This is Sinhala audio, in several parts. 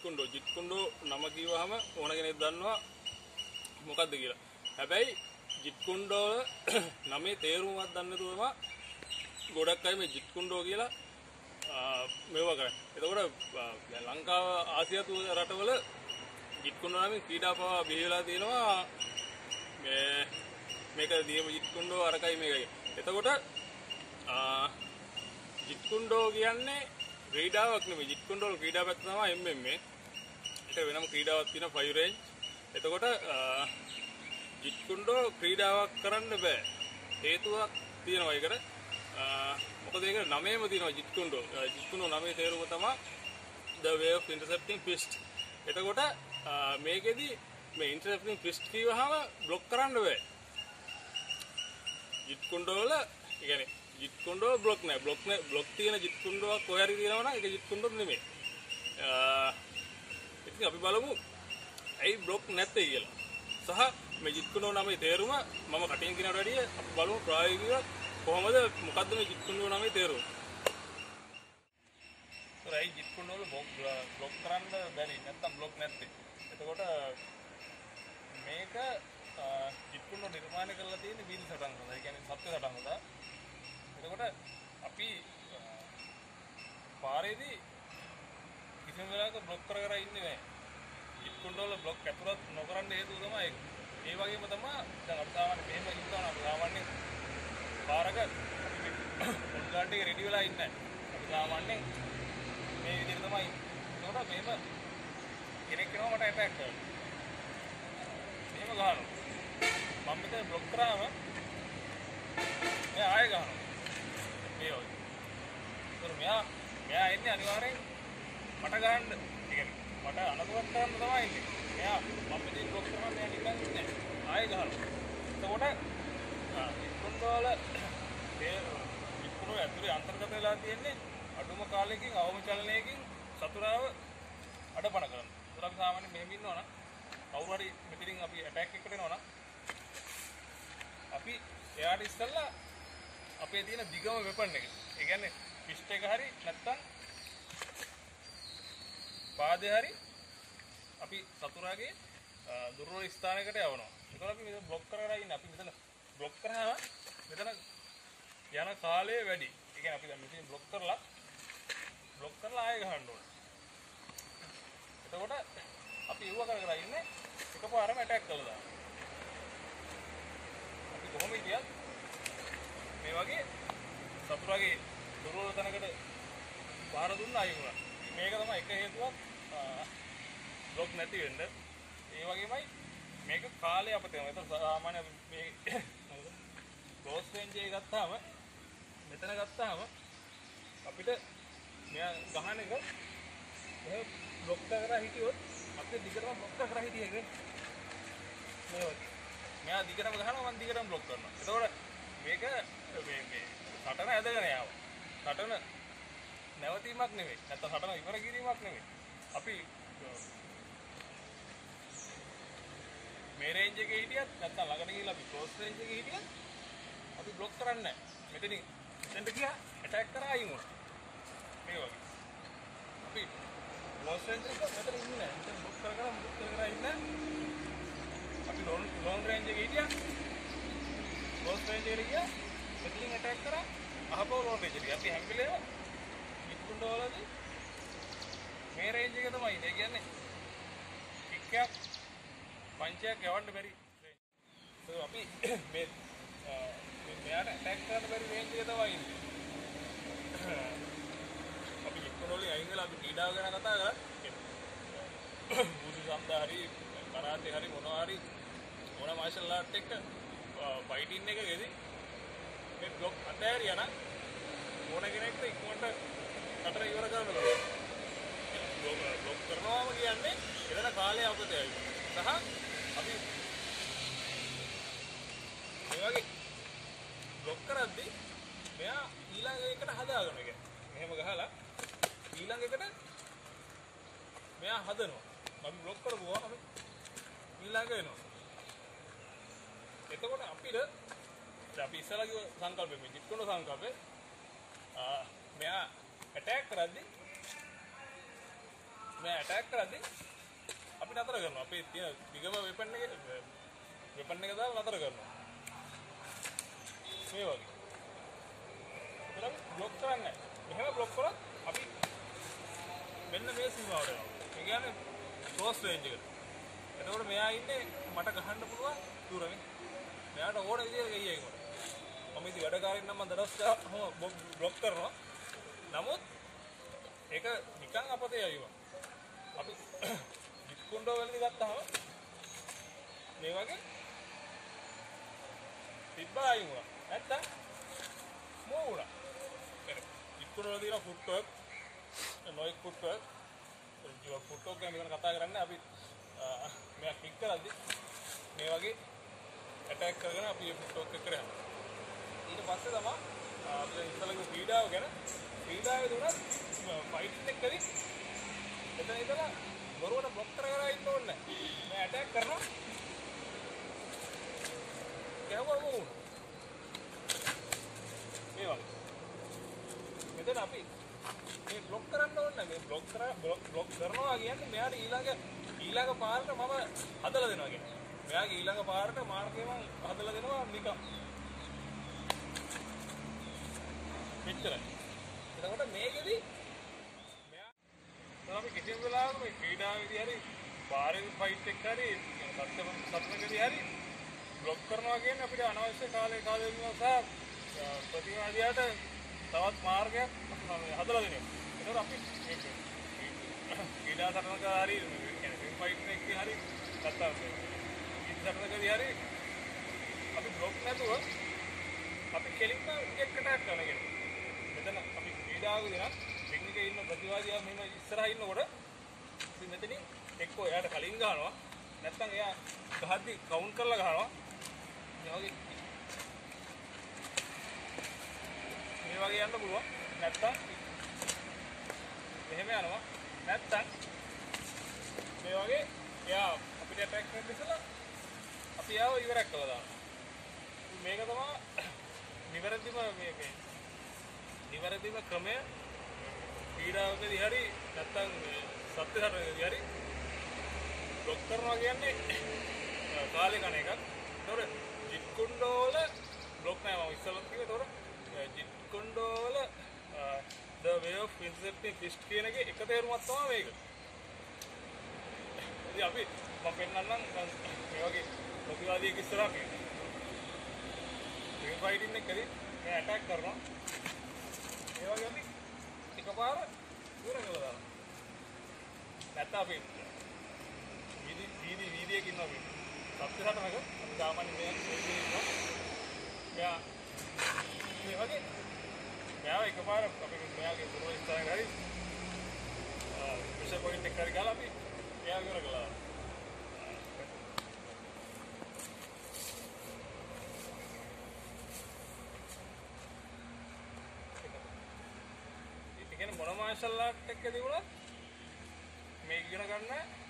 ජිත්කුන්ඩෝ නම කිව්වහම ඕන කෙනෙක් දන්නවා මොකද්ද කියලා. හැබැයි ජිත්කුන්ඩෝ නමේ තේරුමක් දන්නේ නැතුවම ගොඩක් අය මේ ජිත්කුන්ඩෝ කියලා මේවා කරන්නේ. එතකොට ලංකාව ආසියාතු රටවල ජිත්කුන්ඩෝ නමින් ක්‍රීඩා පවා බිහි වෙලා තියෙනවා. මේක නියම ජිත්කුන්ඩෝ අරකයි මේකයි. එතකොට ජිත්කුන්ඩෝ කියන්නේ ක්‍රීඩාවක් නෙමෙයි. ජිත්කුන්ඩෝ වල ක්‍රීඩා පැත්ත තමයි MMA. ඒක වෙනම ක්‍රීඩාවක් තියෙන 5 රේන්ජ්. එතකොට ජිත්කුන්ඩෝ ක්‍රීඩාවක් කරන්න බෑ. හේතුවක් තියෙනවා ඒකට. මොකද ඒක නමේම තියෙනවා ජිත්කුන්ඩෝ. ජිත්කුන්ඩෝ නමේ තේරුම තමයි the way of intercepting fist. එතකොට මේකෙදි මේ intercepting fist කියවහම බ්ලොක් කරන්න බෑ. ජිත්කුන්ඩෝ වල කියන්නේ ජිත්කුන්ඩෝ බ්ලොක් නෑ. බ්ලොක් තියෙන ජිත්කුන්ඩෝවක් කොහේ හරි තියෙනවා නම් ඒක ජිත්කුන්ඩෝ නෙමෙයි. ඉතින් අපි බලමු ඇයි බ්ලොක් නැත්තේ කියලා. සහ මේ ජිත්කුන්ඩෝ නමේ තේරුම මම කටින් කියනවට වැඩිය අපි බලමු ප්‍රායෝගිකව කොහොමද මොකද්ද මේ ජිත්කුන්ඩෝ නමේ තේරුම. ඒයි ජිත්කුන්ඩෝ වල බ්ලොක් කරන්න බැරි නැත්තම් බ්ලොක් නැත්තේ. එතකොට මේක ජිත්කුන්ඩෝ නිර්මාණය කරලා තියෙන වීල් සටන් වල. ඒ කියන්නේ සත්‍ය සටන් වල. එතකොට අපි පාරේදී කිසිම වෙලාවක බ්ලොක් කර ඉන්නේ නැහැ. ජිත්කුන්ඩෝ වල බ්ලොක් ඇතුළත් නොකරන්න හේතුව තමයි ඒක. ඒ වගේම තමයි දැන් අපි සාමාන්‍ය මෙහෙම ඉන්නවා අපි සාමාන්‍ය පාරක පොල් ගාඩ් එක රෙඩි වෙලා ඉන්නේ නැහැ. අපි සාමාන්‍යයෙන් මේ විදිහට තමයි ඉන්නේ. ඒකට මෙහෙම කෙනෙක් එනවා මට ඇටැක් කරන්න. මෙහෙම ගහනවා. මම මෙතන බ්ලොක් කරාම මෙයා ආයෙ ගහනවා. මේ වගේ. ඒතර මෙයා එන්නේ අනිවාර්යෙන් මට ගහන්න. ඒ කියන්නේ මට අනතුරක් කරන්න තමයි ඉන්නේ. මෙයා මම මෙතන බ්ලොක් කරනවා මෙයා නිකන් ඉන්නේ. ආයෙ ගහනවා. එතකොට ජිත්කුන්ඩෝ වල ජිත්කුන්ඩෝ ඇතුලේ අන්තර්ගත වෙලා තියෙන්නේ අඩුම කාලයකින් අවම චලනයකින් සතුරාව අඩපණ කරනවා. ඒතර අපි සාමාන්‍යයෙන් මෙහෙම ඉන්නවා නම් කවුරු හරි මෙතනින් අපි ඇටැක් එකකට එනවා නම් අපි එයාට ඉස්සෙල්ලා අපේ තියෙන දිගම වෙපන් එක. ඒ කියන්නේ පිස්ට් එක හරි නැත්තම් පාදේ හරි අපි සතුරාගේ දුර්වල ස්ථානයකට යවනවා. ඒතකොට අපි මෙතන බ්ලොක් කරලා ඉන්නේ. අපි මෙතන බ්ලොක් කරාම මෙතන යන කාලය වැඩි. ඒ කියන්නේ අපි දැන් මෙතන බ්ලොක් කරලා ආයෙ ගහන්න ඕනේ. එතකොට අපි ඉව කර ඉන්නේ එකපාරම ඇටැක් කරලා දානවා. අපි කොහොම හිටියත් මේ වගේ සතුරාගේ දුර්වල තැනකට පාර දුන්නා ආයෙ වුණා. මේක තමයි එක හේතුවක් බ්ලොක් නැති වෙන්න. ඒ වගේමයි මේක කාලය අපතේ වෙනවා. ඒක සාමාන්‍ය මේ ක්ලෝස් රේන්ජ් එක ගත්තාම මෙතන ගත්තාම අපිට මෙයා ගහන එක එහෙ බ්ලොක් කරලා හිටියොත් අපිට දිගටම බ්ලොක් කරලා හිටියේ නේ. මේ වගේ. මෙයා දිගටම ගහනවා මම දිගටම බ්ලොක් කරනවා. එතකොට මේක මේ සටන ඇදගෙන යනවා. සටන නැවතීමක් නෙවෙයි. නැත්නම් සටන ඉවර කිරීමක් නෙවෙයි. අපි මේ රේන්ජ් එකේ හිටියත් නැත්නම් ළඟට ගිහලා අපි ක්ලෝස් රේන්ජ් එකේ හිටියත් අපි බ්ලොක් කරන්නේ නැහැ. මෙතනින් ගියා ඇටැක් කරා අයින් වුණා. මේ වගේ. අපි ක්ලෝස් රේන්ජ් එක මෙතන ඉන්නේ නැහැ. මෙතන බ්ලොක් කර ඉන්න. අපි ලොන්ග් රේන්ජ් එකේ හිටියා. ක්ලෝස් රේන්ජ් එකට ගියා. මෙතනින් ඇටැක් කරා අහපව ලොන්ග් රේන්ජ් එකට. අපි හැම වෙලේම ජිත්කුන්ඩෝ වලදී මේ රේන්ජ් එක තමයි ඉන්නේ. ඒ කියන්නේ කික්කයක් පංචයක් යවන්න බැරි රේන්ජ්. ඒක අපි මේ මෙයාට ඇටැක් කරන්න බැරි රේන්ජ් එක තමයි ඉන්නේ. අපි ජිත්කුන්ඩෝ වලින් අයින් වෙලා අපි ක්‍රීඩාව ගැන කතා කරා. බුදු සම්දා හරි කරාටේ හරි මොනවා හරි මොන මාෂල් ආර්ට් එක ෆයිටින් එකකදී මේ බ්ලොක් අතෑරියා නම් මොන කෙනෙක්ද ඉක්මනට අතර ඉවර කරන්න බෑ. බ්ලොක් කරනවාම කියන්නේ එතන කාලය අපතේ සහ අපි මේ වගේ බ්ලොක් කරද්දී මෙයා ඊළඟ එකට හදාගන්න එක. මෙහෙම ගහලා ඊළඟ එකට මෙයා හදනවා. අපි බ්ලොක් කරපුවා අපි ඊළඟ එනවා. එතකොට අපිට අපි ඉස්සලා කිව්ව සංකල්පෙ මේ ජිත්කුන්ඩෝ සංකල්පෙ මෙයා ඇටැක් කරද්දී මේ ඇටැක් කරද්දී අපි නතර කරනවා. අපි තියෙන දිගම වෙපන් එක දාලා නතර කරනවා. මේ වගේ. ඒතරම් બ્લોක් කරන්නේ. මෙහෙම બ્લોක් කරොත් අපි මෙන්න මේ සීමාවට යනවා. ඒ කියන්නේ ක්ලෝස් රේන්ජ් එකට. එතකොට මෙයා ඉන්නේ මට ගහන්න පුළුවන් දුරනේ. මෙයාට ඕන විදිහට ගියයි කොට. මම ඉතින් වැඩකාරයෙක් නම් මම දවස් 10ක් બ્લોක් කරනවා. නමුත් ඒක නිකන් අපතේ යයිවා. අපි විකුණ්ඩෝ වලදී ගත්තාම මේ වගේ තිබ්බා අයින් වුණා. නැත්තම් මෝ වුණා. විකුණ්ඩෝ වලදී නා ෆුට්වර්ක් නොයික් ෆුට්වර්ක් ජීව ෆුට්වර්ක් ගැන මෙතන කතා කරන්නේ අපි මෙයා ක්ලික් කරද්දි මේ වගේ ඇටැක් කරගෙන අපි මේ ෆුට්වර්ක් එක කරා. ඊට පස්සේ තමයි අපි ඉස්සලගේ පීඩාව ගැන පීඩාවේ දුනත් ෆයිටින් එක කරි එතන ඉතලා බොරුවට બ્લોක් කරගෙන ඉන්න ඕනේ නැහැ. මේ ඇටැක් කරනවා. ගැහුවා වුණ. මේ වගේ. මෙතන අපි මේ બ્લોක් කරන්න ඕනේ නැහැ. මේ બ્લોක් කරනවා කියන්නේ මෙයාට ඊළඟ පාරට මම හදලා දෙනවා කියන්නේ. මෙයාගේ ඊළඟ පාරට මාර්ගය මම හදලා දෙනවා නිකන්. මෙච්චරයි. එතකොට මේකෙදි මෙයා අපි කිසිම වෙලාවක මේ ක්‍රීඩාවේදී හරි පාරේ ෆයිට් එක හරි සත්‍යකදී හරි બ્લોක් කරනවා කියන්නේ අපිට අනවශ්‍ය කාලය වෙනවා සහ ප්‍රතිවාදියාට තවත් මාර්ගයක් හදලා දෙනවා. ඒතකොට අපි මේ ක්‍රීඩා තරණක හරි කියන්නේ ෆයිට් එකේ හරි ගත්තා තරණකදී හරි අපි બ્લોක් නැතුව අපි කෙලින්ම එකට කරනවා කියන්නේ. මෙතන අපි ක්‍රීඩාවකදී නම් රින් එකේ ඉන්න ප්‍රතිවාදියා මෙහෙම ඉස්සරහා ඉන්නකොට ඉතින් මෙතනින් එක්කෝ එයාට කලින් ගහනවා නැත්නම් එයා ගහද්දි කවුන්ට් කරලා ගහනවා. මේ වගේ යන්න පුළුවන්. නැත්නම් මෙහෙම යනවා. නැත්නම් මේ වගේ එයා අපිට ඇටැක් කරන්න ඉස්සලා අපි යාව ඉවරක් කළා දානවා. මේක තමයි නිවැරදිම ක්‍රමය. පීඩාවකදී හරි නැත්නම් සත්‍ය තරණයකදී හරි બ્લોක් කරනවා කියන්නේ කාලේ කණ එකක්. ඒතකොට ජිට් කුණ්ඩෝ වල બ્લોක් නැහැ මම ඉස්සෙල්ලා කිව්වේ. ඒතකොට ජිට් කුණ්ඩෝ වල the way of intercepting fish කියන එකේ එක තේරුමක් තමයි මේක. ඉතින් අපි මම පෙන්නන්නම් මේ වගේ ප්‍රතිවාදියෙක් ඉස්සරහා කියන්නේ. මේ ෆයිටින් එකදී මේ ඇටැක් කරනවා. ඒ වගේ අපි එකපාර දුර ගලලා දානවා. නැත්නම් අපි වීදියේක ඉන්නවා අපි. සත්‍ය සටනක අපි සාමාන්‍ය මේ ඉන්නවා. මෙයා මේ වගේ මෙයා එකපාර අපි මෙයාගේ දුර ඉස්සරහට හරි විශේෂ පොයින්ට් එක හරි ගාලා අපි එයා ඉවර කළා. මොන මාෂල් ආර්ට් එකකදී වුණත් මේ ඉගෙන ගන්න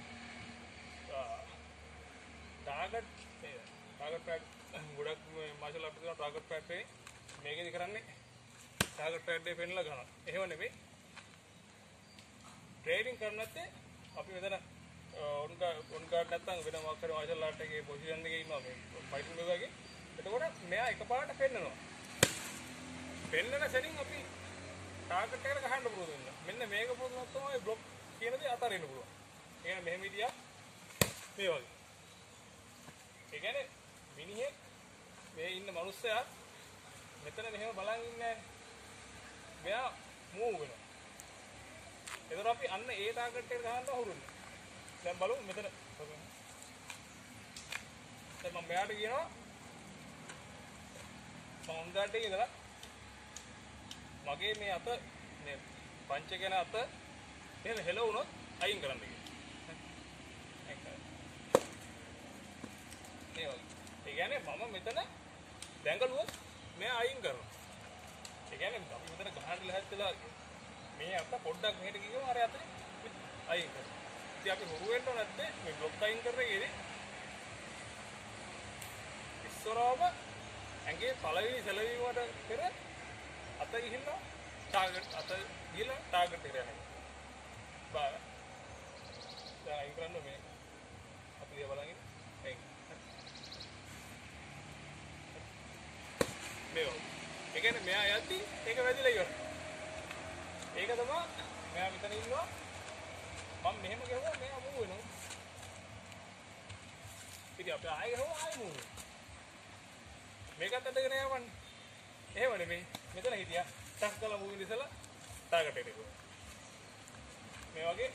ටාගට් පැඩ් ගොඩක් මාෂල් ආර්ට් එකේ ටාගට් පැඩ් එකේ මේකෙදි කරන්නේ ටාගට් පැඩ් එක පෙන්නලා ගන්නවා. එහෙම නෙමෙයි. ට්‍රේනින් කරනත් අපි මෙතන ඔන් ගාඩ් නැත්තම් වෙන මොකක් හරි මාෂල් ආර්ට් එකේ පොසිෂන් එකේ ඉන්නවා මේ ෆයිටින් එක වගේ. එතකොට මෙයා එකපාරට පෙන්නනවා. පෙන්නන සෙටින් අපි ටාගට් එකට ගහන්න පුළුවන් වෙනවා. මෙන්න මේක පොදුනක් තමයි બ્લોක් කියන දේ අතරින්න පුළුවන්. ඒ කියන්නේ මෙහෙම හිටියා මේ වගේ. ඒ කියන්නේ මිනිහෙක් මේ ඉන්න මිනිස්සයා මෙතන මෙහෙම බලන් ඉන්නේ නැහැ. මෙයා මූව් වෙනවා. ඒතර අපි අන්න ඒ ටාගට් එකට ගහන්න හුරුන්නේ. දැන් බලමු මෙතන. දැන් මම මෙයාට කියනවා සවුන්ඩ් ගාඩ් එකේ ඉඳලා මගේ මේ අත මේ පංච කෙන අත එහෙම හෙල වුණොත් අයින් කරන්න කියලා. ඒ කියන්නේ මම මෙතන දැඟලුවොත් මෙයා අයින් කරනවා. ඒ කියන්නේ අපි මෙතන ගහන්න ලැහැත්තිලා මේ අත පොඩ්ඩක් මෙහෙට ගියම අර අතේ අයින් කරනවා. ඉතින් අපි හුරු වෙන්න නැත්තේ මේ બ્લોක් අයින් කරන්නේ ඉස්සරවම ඇඟේ පළවෙනි සැලවීමට පෙර අත ගිහිල්ලා ටාගට් එකට යනවා. දැන් අයින් කරන්න මේ අපි දිහා බලන් ඉන්න. මේවා. ඒ කියන්නේ මෙයා යද්දි ඒක වැදිලා ඉවරයි. ඒක තමයි මෙයා මෙතන ඉන්නවා. මම මෙහෙම ගහුවා මෙයා මූ වෙනවා. ඉතින් අපි ආයෙ ගහුවා ආයෙ මූ වෙනවා. මේකත් අදගෙන යවන්නේ. එහෙම නෙමෙයි. මෙතන හිටියා. ටක් කළා මූ ඉඳලා ටාගට් එකට ගියා. මේ වගේ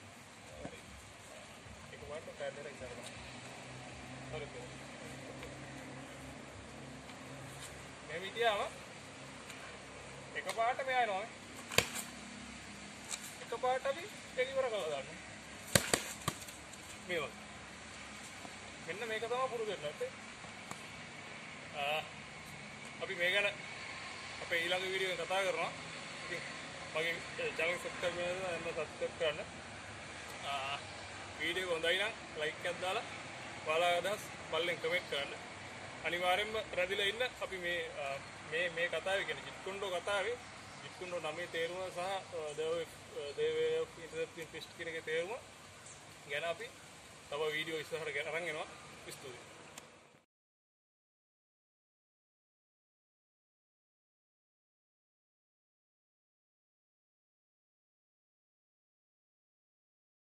එක පාට කැමරා එක ඉස්සරහට. හරිද? මේ විදියම එකපාරට මෙයා එනවා. එකපාරට අපි ඒක ඉවර කරලා දානවා. මේ වගේ. මෙන්න මේක තමයි පුරුදු වෙන්න ඕනේ. අපි මේ ගැන අපේ ඊළඟ වීඩියෝ එකේ කතා කරනවා. ඉතින් මගේ channel subscribe කරන්න. වීඩියෝ එක හොඳයි නම් like එකක් දාලා ඔයාලා අදහස් බලෙන් කමෙන්ට් කරන්න. අනිවාර්යෙන්ම රැඳිලා ඉන්න. අපි මේ කතාවේ කියන්නේ ජිත්කුන්ඩෝ කතාවේ ජිත්කුන්ඩෝ නමේ තේරුම සහ දේවයේ ඉන්ටර්නෙට් ෆිස්ට් කියන එකේ තේරුම ගැන අපි තව වීඩියෝ ඉස්සරහට අරන් එනවා. ස්තුතියි.